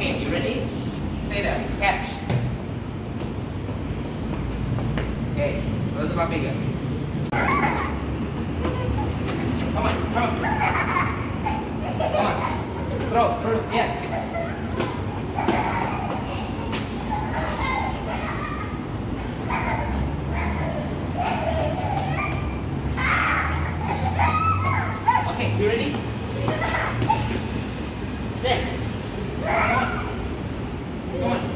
Okay, you ready? Stay there. Catch. Okay, go to Papi again. Come on, come on. Come on. Throw, yes. Okay, you ready? There. Come on. Come on.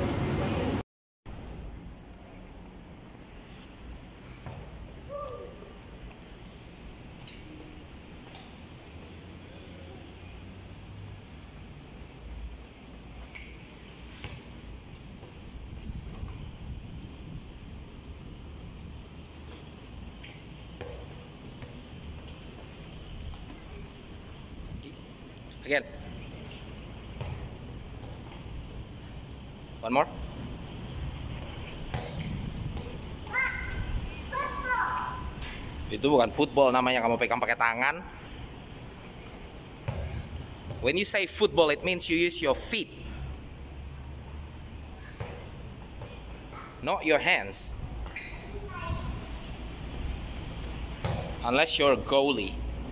Again. One more. Itu bukan football namanya, kamu pegang pakai tangan. When you say football, it means you use your feet, not your hands. Unless you're a goalie.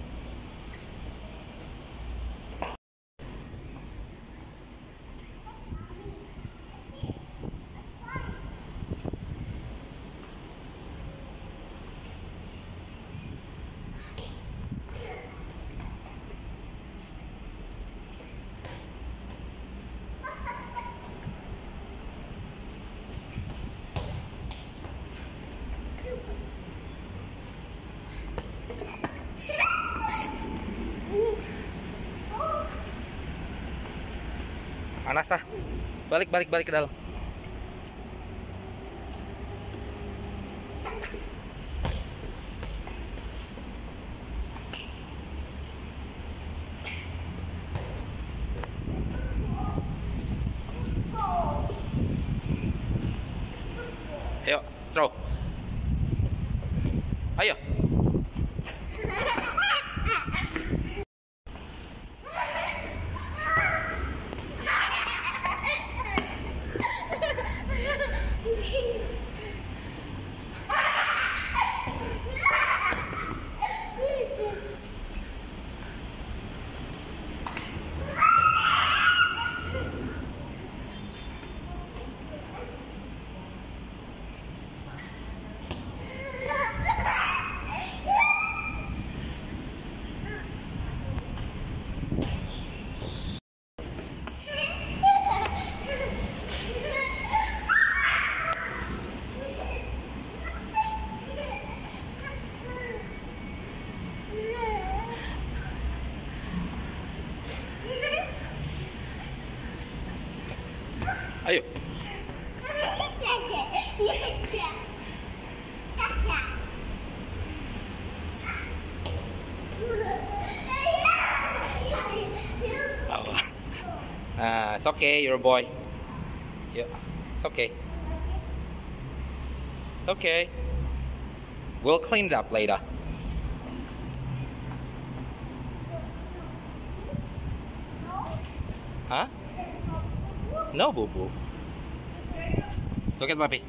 Panas ah. Balik ke dalam. Ayo, throw. Ayo. Ayo. It's okay, you're a boy. Yeah, it's okay. It's okay. We'll clean it up later. Huh? No, boo boo. Look at Papi.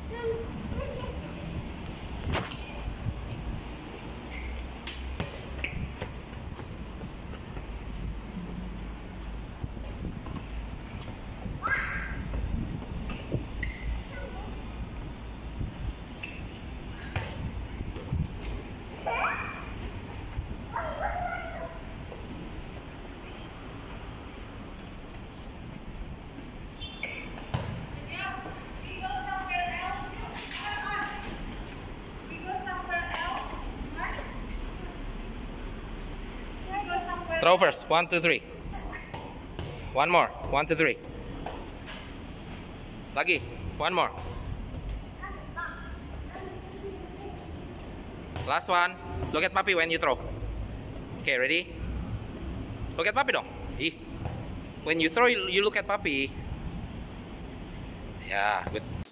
Throw first. 1, 2, 3. One more. 1, 2, 3. Lagi. One more. Last one. Look at Papi when you throw. Okay, ready? Look at Papi dong. When you throw, you look at Papi. Yeah, good.